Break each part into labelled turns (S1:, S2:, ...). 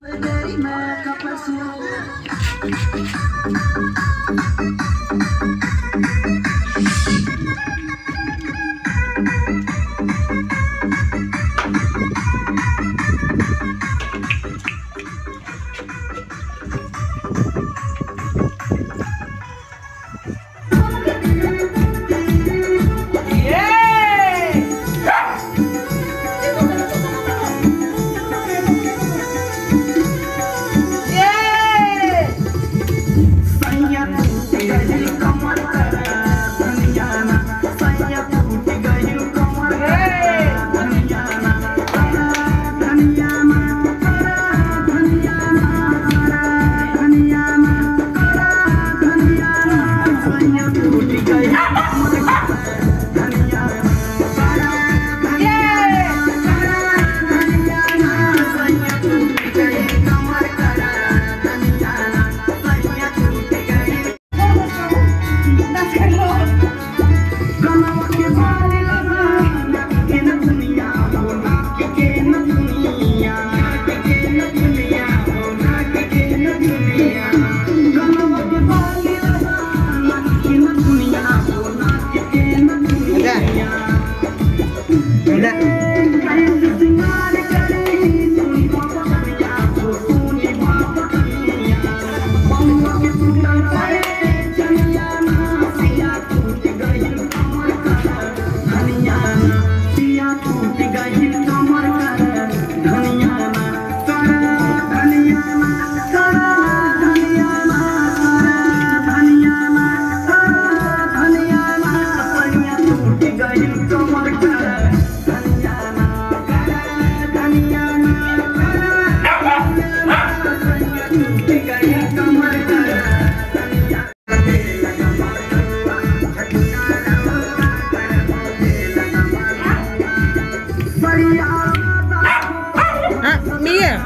S1: Mia,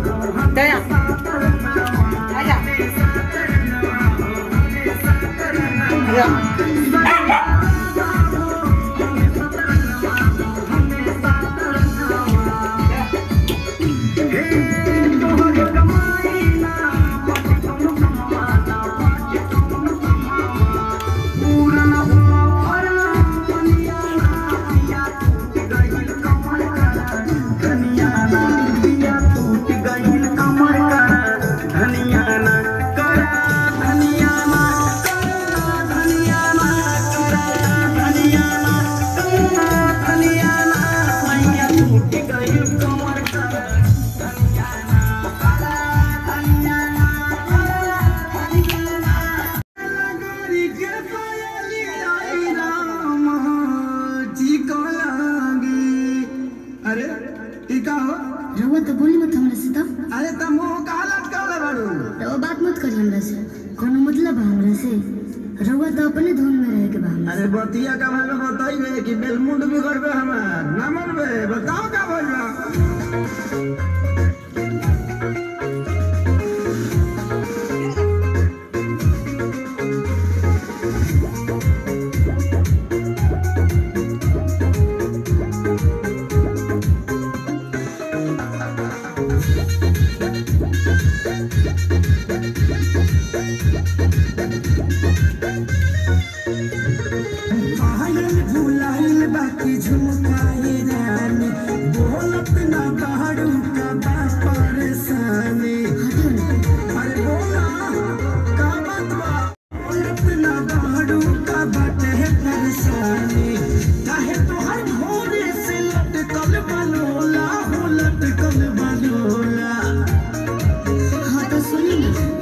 S1: Daya, Aya,
S2: रउआ तो बोली मत हमरा से तो।
S3: अरे तुम कालत काले बाड़ू
S2: रउआ बात मत करी हमरा से, कोनो मतलब बा हमरा से? रउआ तो अपने धुन में रहे के बा हमरा से।
S3: अरे बतिया का भाई बताइबे कि बेलमुंड बिगड़बे हमार ना मनबे, बताओ का भइल बा। बाकी झुमकाए रानी बोलत ना बाड़ू का बात परेशानी। अरे बोला का बात बा, बोलत ना बाड़ू का बात है परेशानी। काहे तोहर भोरे से लटकल बलोला हो लटकल बलोला।
S2: हाँ तो सुनी ना।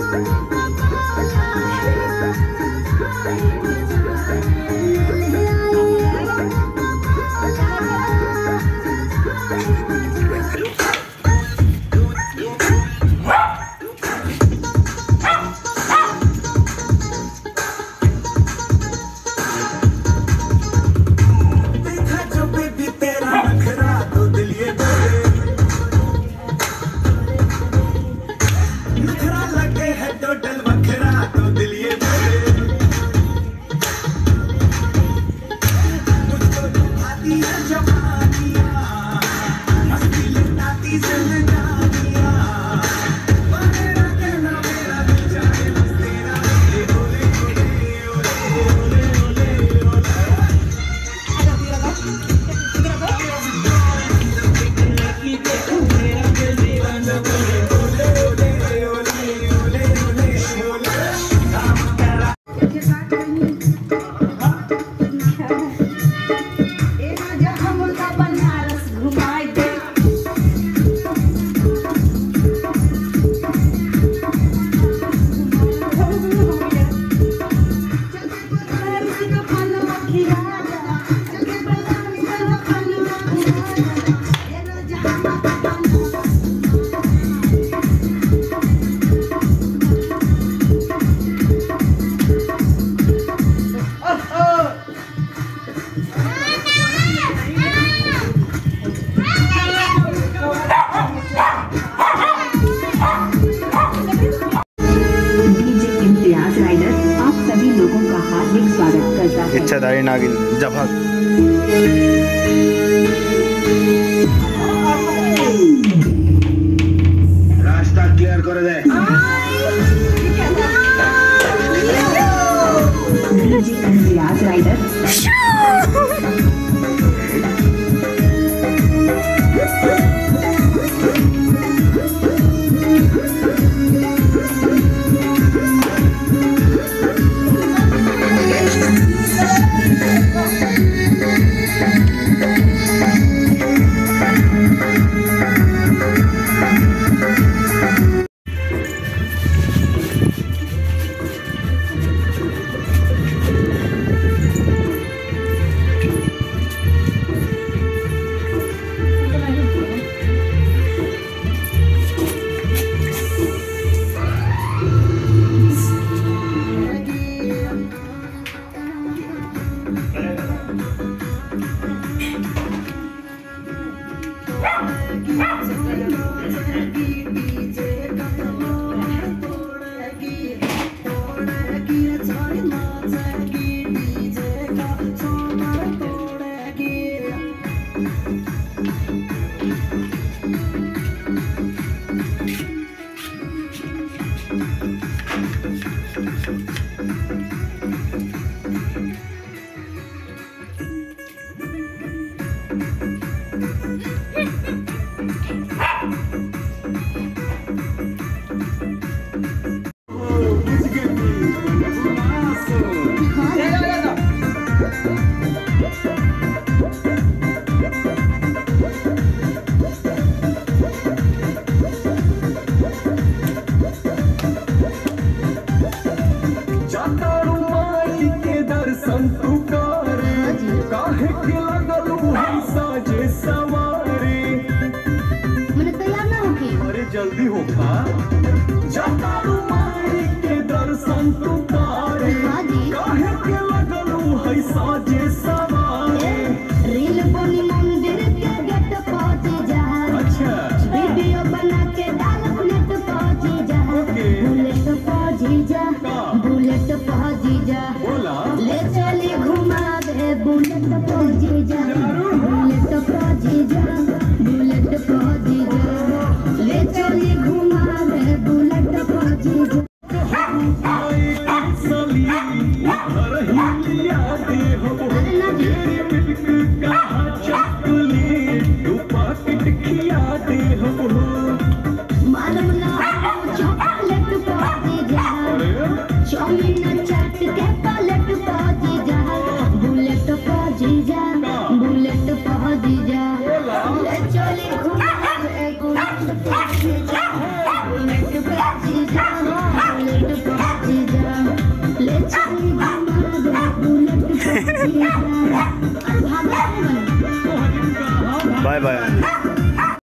S4: इच्छाधारी नागिन जभक
S3: रास्ता क्लियर कर दे।
S5: राइडर
S6: जल्दी होगा जाता रुमाई के दर्शन तू करे काहे के लगलू है साजे सवारे
S2: रील बनी मंदिर के गेट पहुंच जा।
S6: अच्छा
S2: वीडियो बना के डाल बुलेट पहुंच जा। बुलेट पहुंच जा बुलेट पहुंच जा
S6: बोला
S2: ले चली घुमा दे बुलेट पहुंच जा बुलेट पहुंच जा बुलेट पहुंच जा ले चली घुमा दे बुलेट पहुंच जा। बुलेट पहुंच जा ले चली घुमा दे बुलेट पहुंच जा।